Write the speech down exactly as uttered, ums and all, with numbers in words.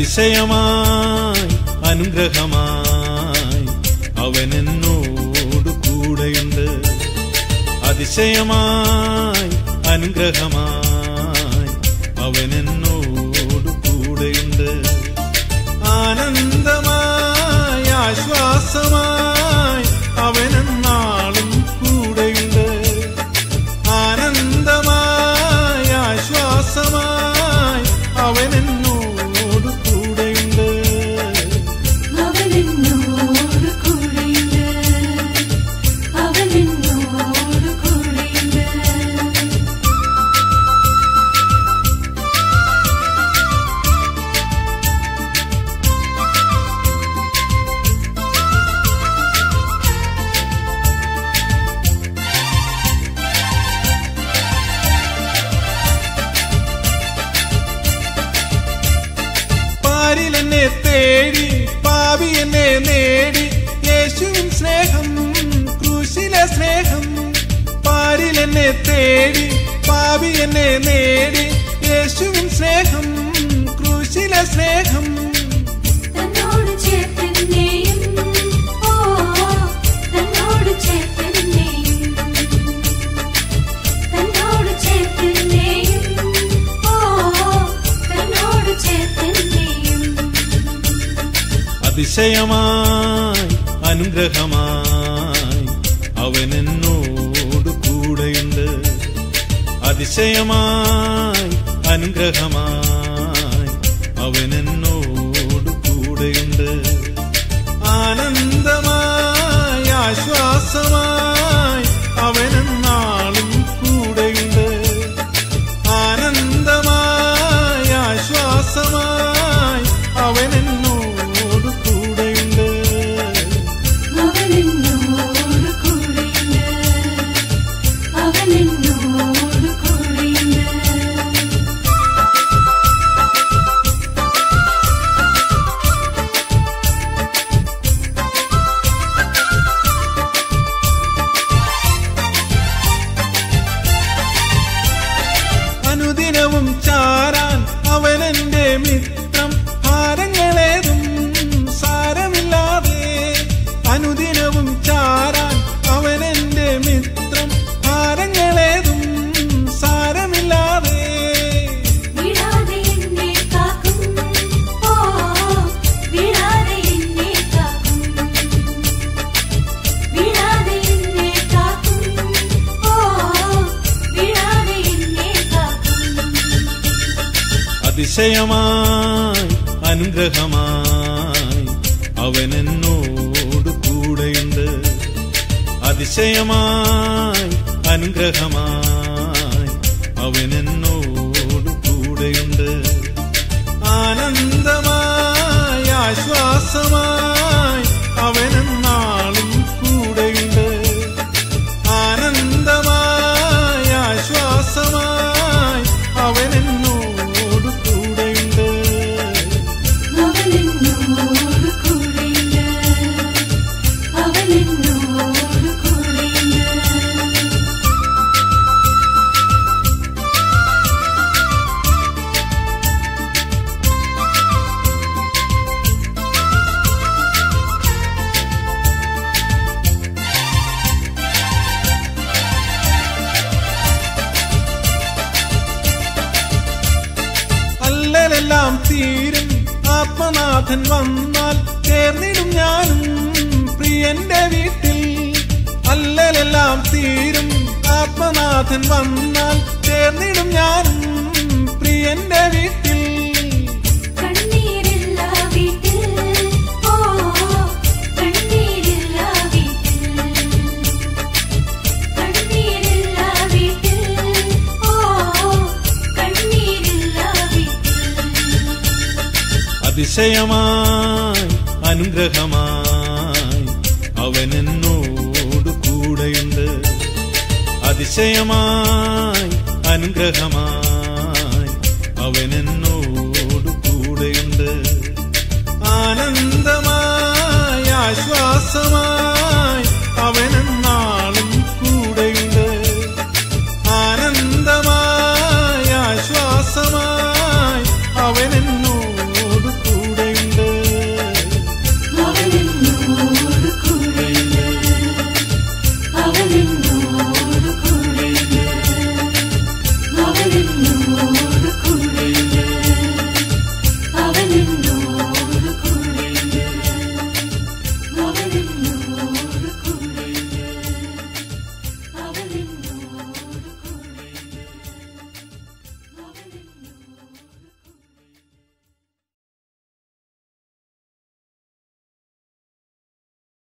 അതിശയമായി അനുഗ്രഹമായി അവൻ എന്നോട് കൂടെയുണ്ട്. അതിശയമായി അനുഗ്രഹമായി അവൻ എന്നോട് കൂടെയുണ്ട്. ആനന്ദമായി ആശ്വാസമായി അവൻ എന്നാളും കൂടെയുണ്ട്. ആനന്ദമായി ആശ്വാസമായി അവൻ എന്നോട് കൂടെയുണ്ട്. അവൻ എന്നോട് കൂടെയുണ്ട്. അവൻ എന്നോട് കൂടെയുണ്ട്. എന്നെ തേടി പാപി എന്നെ നേടി യേശുവിൻ സ്നേഹം ക്രൂശിലെ സ്നേഹം. പാരിൽ എന്നെ തേടി പാപി എന്നെ നേടി യേശുവിൻ സ്നേഹം ക്രൂശിലെ സ്നേഹം. തന്നോട് ചേർത്തന്നെയും ഓ തന്നോട് ചേർത്തന്നെയും തന്നോട് ചേർത്തന്നെയും ഓ തന്നോട് ചേർത്തന്നെയും. അതിശയമായി അനുഗ്രഹമായി അവൻ എന്നോട് കൂടെയുണ്ട്. അതിശയമായി അനുഗ്രഹമായി അവൻ എന്നോട് കൂടെയുണ്ട്. ആനന്ദമായി ആശ്വാസമായി അവൻ എന്നാളും കൂടെയുണ്ട്. ആനന്ദമായി ആശ്വാസമായി അവൻ എന്നോട് കൂടെയുണ്ട്. അവൻ എന്നോട് കൂടെയുണ്ട്. അവൻ എന്നോട് കൂടെയുണ്ട്. അനുദിനവും ചാരാൻ അവനെന്റെ മിത്രം. ഭാരങ്ങളേതും സാരമില്ലാതെ അനുദിനവും ചാരാൻ അവനെന്റെ മിത്രം. ഭാരങ്ങളേതും സാരമില്ലാതെ വിടാതെ എന്നെ കാക്കും ഓ വിടാതെ എന്നെ കാക്കും. വിടാതെ എന്നെ കാക്കും ഓ വിടാതെ എന്നെ കാക്കും. അതിശയമായി അനുഗ്രഹമായി അവൻ എന്നോട് കൂടെയുണ്ട്. അതിശയമായി അനുഗ്രഹമായി അവൻ എന്നോട് കൂടെയുണ്ട്. ആനന്ദമായി ആശ്വാസമായി അവൻ എന്നാളും കൂടെയുണ്ട്. ആനന്ദമായി ആശ്വാസമായി അവൻ എന്നോട് കൂടെയുണ്ട്. അവൻ എന്നോട് കൂടെയുണ്ട്. അവൻ എന്നോട് കൂടെയുണ്ട്. അല്ലലെല്ലാം തീരും ആത്മനാഥൻ വന്നാൽ ചേർന്നിടും ഞാനും പ്രിയന്റെ വീട്ടിൽ. അല്ലലെല്ലാം തീരും ആത്മനാഥൻ വന്നാൽ ചേർന്നിടും ഞാനും പ്രിയന്റെ വീട്ടിൽ. കണ്ണീരില്ല വീട്ടിൽ ഓ കണ്ണീരില്ല വീട്ടിൽ. കണ്ണീരില്ല വീട്ടിൽ ഓ കണ്ണീരില്ല വീട്ടിൽ. അതിശയമായി അനുഗ്രഹമായി അവൻ എന്നോട് കൂടെയുണ്ട്. അതിശയമായി അനുഗ്രഹമായി അവൻ എന്നോട് കൂടെയുണ്ട്. ആനന്ദമായി ആശ്വാസമായി